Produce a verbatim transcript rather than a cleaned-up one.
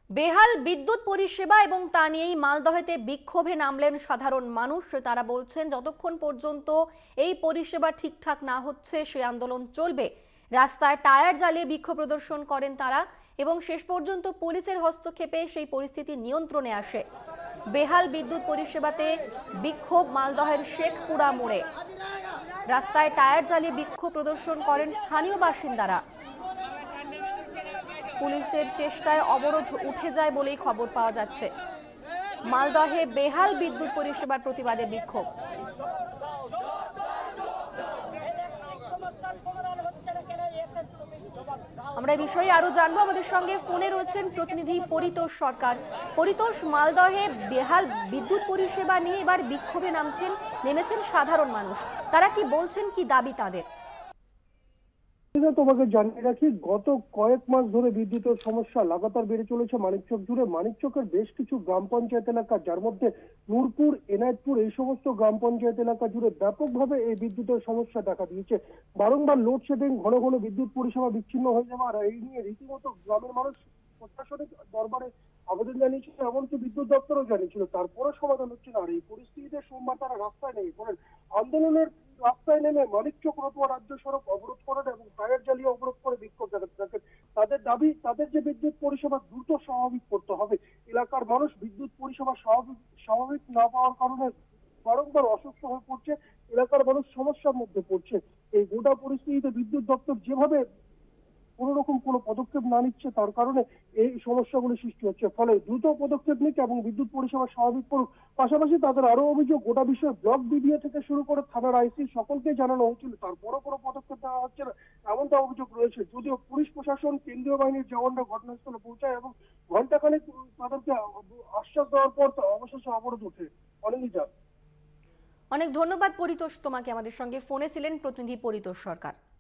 বেহাল বিদ্যুৎ পরিষেবা এবং তা নিয়েই মালদহেতে বিক্ষোভে নামলেন সাধারণ মানুষ। তারা বলছেন যতক্ষণ পর্যন্ত এই পরিষেবা ঠিকঠাক না হচ্ছে সে আন্দোলন চলবে। রাস্তায় টায়ার জ্বালিয়ে বিক্ষোভ প্রদর্শন করেন তারা এবং শেষ পর্যন্ত পুলিশের হস্তক্ষেপে সেই পরিস্থিতি নিয়ন্ত্রণে আসে। বেহাল বিদ্যুৎ পরিষেবাতে বিক্ষোভ মালদহের শেখপুরা মোড়ে। রাস্তায় টায়ার জ্বালিয়ে বিক্ষোভ প্রদর্শন করেন স্থানীয় বাসিন্দারা। পুলিশের চেষ্টায় অবরোধ উঠে যায় বলেই খবর পাওয়া যাচ্ছে। মালদহে বেহাল বিদ্যুৎ পরিষেবার প্রতিবাদে বিক্ষোভ। আমরা এই বিষয়ে আরো জানবো। আমাদের সঙ্গে ফোনে রয়েছেন প্রতিনিধি পরিতোষ সরকার। পরিতোষ, মালদহে বেহাল বিদ্যুৎ পরিষেবা নিয়ে এবার বিক্ষোভে নামছেন নেমেছেন সাধারণ মানুষ। তারা কি বলছেন, কি দাবি তাদের? তোমাকে জানিয়ে রাখি, গত কয়েক মাস ধরে বিদ্যুতের সমস্যা লাগাতার বেড়ে চলেছে মানিকচক জুড়ে। মানিকচকের বেশ কিছু গ্রাম পঞ্চায়েত এলাকা, যার মধ্যে নূরপুর, এনায়েতপুর, এই সমস্ত গ্রাম পঞ্চায়েত এলাকা জুড়ে ব্যাপকভাবে এই বিদ্যুতের সমস্যা দেখা দিয়েছে। বারংবার লোডশেডিং, ঘন ঘন বিদ্যুৎ পরিষেবা বিচ্ছিন্ন হয়ে যাওয়া, আর এই নিয়ে রীতিমতো গ্রামের মানুষ প্রশাসনিক দরবারে আবেদন জানিয়েছিল, এমনকি বিদ্যুৎ দপ্তরও জানিয়েছিল, তারপরে সমাধান হচ্ছে না। আর এই পরিস্থিতিতে সোমবার তারা রাস্তায় নেমে পড়েন। আন্দোলনের রাস্তায় নেমে মানিকচক রতুয়া রাজ্য সড়ক অবরোধ করেন এবং টায়ার জ্বালিয়ে অবরোধ করে বিক্ষোভ দেখাতে থাকেন। তাদের দাবি, তাদের যে বিদ্যুৎ পরিষেবা দ্রুত স্বাভাবিক করতে হবে। এলাকার মানুষ বিদ্যুৎ পরিষেবা স্বাভাবিক স্বাভাবিক না পাওয়ার কারণে বারংবার অসুস্থ হয়ে পড়ছে। এলাকার মানুষ সমস্যার মধ্যে পড়ছে। এই গোটা পরিস্থিতিতে বিদ্যুৎ দপ্তর যেভাবে কোন রকম কোনো পদক্ষেপ না নিচ্ছে, তার কারণে এই সমস্যাগুলি সৃষ্টি হচ্ছে। ফলে দ্রুত পদক্ষেপ নিক এবং বিদ্যুৎ পরিষেবা স্বাভাবিক করুক। পাশাপাশি তাদের আরো অভিযোগ, গোটা বিষয়ে ব্লক বিডিও থেকে শুরু করে থানার আইসি সকলকে জানানো হচ্ছিল, তারপরও কোনো পদক্ষেপ নেওয়া হচ্ছে না, এমনটা অভিযোগ রয়েছে। যদিও পুলিশ প্রশাসন, কেন্দ্রীয় বাহিনীর জওয়ানরা ঘটনাস্থলে পৌঁছায় এবং ঘন্টাখানেক তাদেরকে আশ্বাস দেওয়ার পর অবশেষে অবরোধ ওঠে। অনিন্দিতা, অনেক ধন্যবাদ পরিতোষ তোমাকে। আমাদের সঙ্গে ফোনে ছিলেন প্রতিনিধি পরিতোষ সরকার।